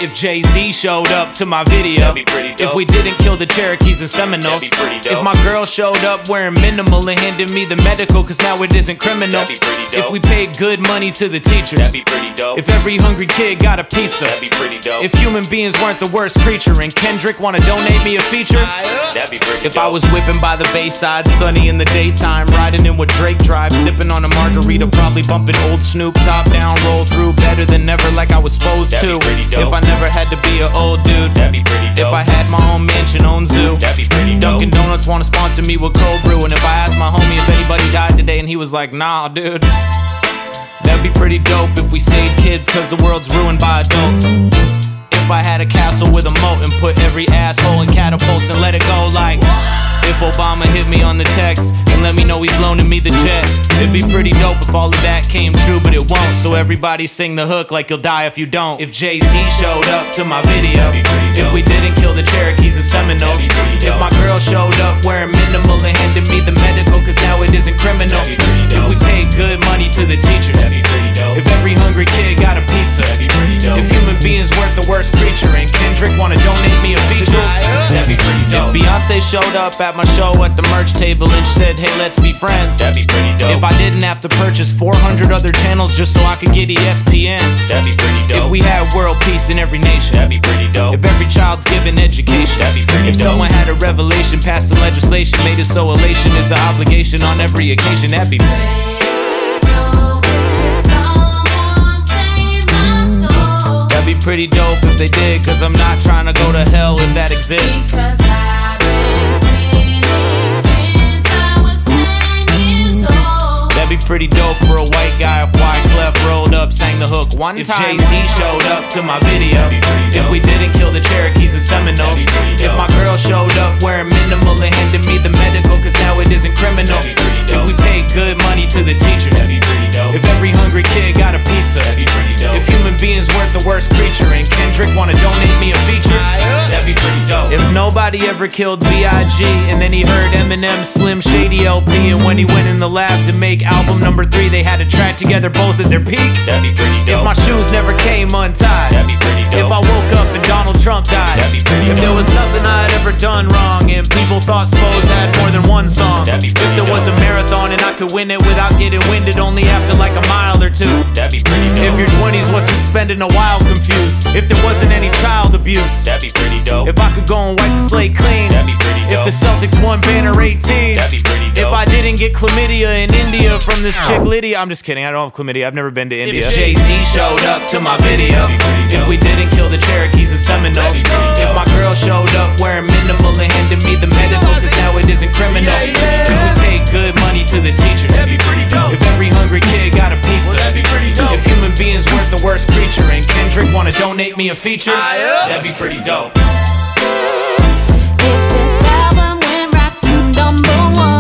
If Jay-Z showed up to my video, that'd be pretty dope. If we didn't kill the Cherokees and Seminoles, that'd be pretty dope. If my girl showed up wearing minimal and handed me the medical, cause now it isn't criminal, that'd be pretty dope. If we paid good money to the teachers, that'd be pretty dope. If every hungry kid got a pizza, that'd be pretty dope. If human beings weren't the worst creature and Kendrick wanna donate me a feature, that'd be pretty If dope. I was whipping by the Bayside, sunny in the daytime, riding in with Drake drive, sipping on a margarita, probably bumping old Snoop, top down, roll through, better than ever like I was supposed that'd to. be pretty dope. If I never had to be an old dude, that'd be pretty dope. If I had my own mansion, own zoo, that'd be pretty dope. Dunkin' Donuts wanna sponsor me with cold brew, and if I asked my homie if anybody died today and he was like, nah dude, that'd be pretty dope if we stayed kids cause the world's ruined by adults. If I had a castle with a moat and put every asshole in catapults and let it go like, if Obama hit me on the text and let me know he's loaning me the jet, it'd be pretty dope if all of that came true, but it won't. So everybody sing the hook like you'll die if you don't. If Jay-Z showed up to my video, if we didn't kill the Cherokees and Seminoles, if my girl showed up wearing minimal and handed me the medical, cause now it isn't criminal, if we paid good money to the teachers, if every hungry kid got a pizza, if human beings weren't the worst creature and Kendrick wanna donate me a feature, that'd be pretty dope. If Beyonce showed up at my show at the merch table and she said, hey, let's be friends, that'd be pretty dope. If I didn't have to purchase 400 other channels just so I could get ESPN, that'd be pretty dope. If we had world peace in every nation, that'd be pretty dope. If every child's given education, that'd be pretty if dope. someone had a revelation, passed some legislation, made it so elation is an obligation on every occasion, that'd be That'd be pretty dope if they did, cause I'm not trying to go to hell if that exists. Because I've been sinning since I was 10 years old. That'd be pretty dope for a white guy if Wyclef rolled up, sang the hook one If time. Jay-Z showed up to my video, if we didn't kill the Cherokees and Seminoles, if my girl showed up wearing minimal and handed me the medical, cause now it isn't criminal, if we paid good money to the teachers, if every hungry kid got a pizza, if human beings weren't the worst creature and Kendrick wanna donate me a feature, that'd be pretty dope. if nobody ever killed B.I.G. and then he heard Eminem Slim Shady LP, and when he went in the lab to make album number 3 they had to track together both at their peak, that'd be pretty dope. if my shoes never came untied, that'd be pretty dope. if I woke up and Donald Trump died, that'd be pretty if dope. there was nothing I'd ever done wrong and people thought Spose had more than one song, that'd be if pretty there was a dope. marathon and I could win it without getting winded only after like a mile or two, that'd be pretty dope. if your 20s wasn't spending a while confused, if there wasn't any child abuse, that'd be pretty dope. if I could go and wipe the slate clean, that'd be pretty if dope. the Celtics won banner 18, that'd be pretty dope. if I didn't get chlamydia in India from this chick Lydia, I'm just kidding, I don't have chlamydia, I've never been to India. If Jay-Z showed up to my video, if we didn't kill the Cherokees and Seminoles, if my girl showed up wearing minimal and handed me the medical, cause now it isn't criminal, if we paid good money to the teachers, if every hungry kid got a pizza, if human beings weren't the worst creature and Kendrick wanna donate me a feature, that'd be pretty dope. If this album went right to #1